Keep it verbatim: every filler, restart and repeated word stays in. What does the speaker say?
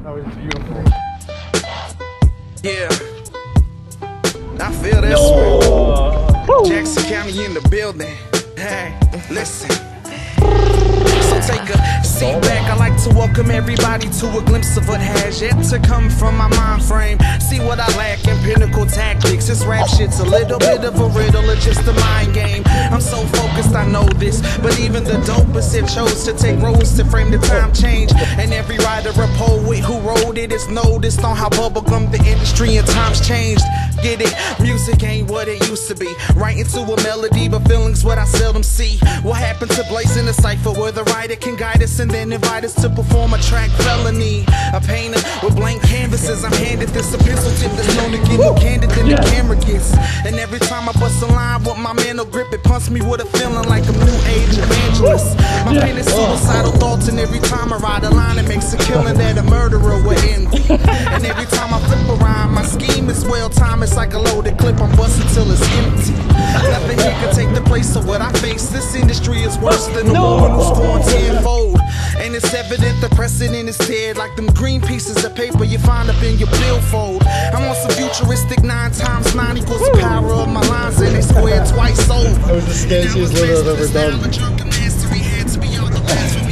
That was beautiful. Yeah, I feel this No. way. Jackson County in the building. Hey, listen. So take a seat back. I like to welcome everybody to a glimpse of what has yet to come from my mind frame. See what I lack in pinnacle tactics. This rap shit's a little bit of a riddle or just a mind game. I'm so focused, I know this, but even the dopest it chose to take roads to frame the time change. And every writer or poet who wrote it is noticed on how bubblegum the industry and times changed. Get it? Music ain't what it used to be. Writing to a melody, but feelings what I seldom see. What happened to blazing the cipher where the writer can guide us and then invite us to perform a track felony? A painter with blank canvases. I'm handed this a pencil tip that's known to get more candid than the camera gets. And every time I bust a line with my mental grip, it punts me with a feeling like a new age evangelist. My pen is suicidal thoughts, and every time I ride a line, it makes a killing that a murderer would envy. And every time I flip a rhyme, my scheme is well timed. It's like a loaded clip, I'm busting till it's empty. Nothing here can take the place of what I face. This industry is worse than the no. woman who's going tenfold. And it's evident the precedent is dead, like them green pieces of paper you find up in your billfold. I'm on some futuristic nine times nine equals the power of my lines, and they squared twice over. That was the sketchiest little I've ever done.